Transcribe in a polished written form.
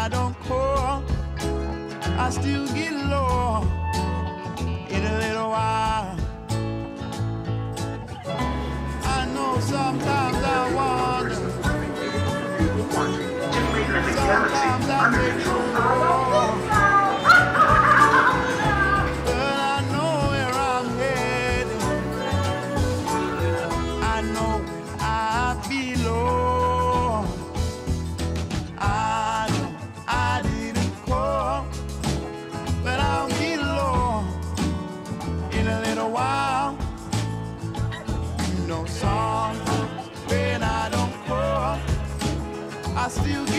I don't call, I still get low in a little while. I know sometimes I wonder, sometimes I make no more, but I know where I'm headed, I know I belong. I know I didn't call, but I'll be low in a little while. You know, sometimes when I don't call, I still get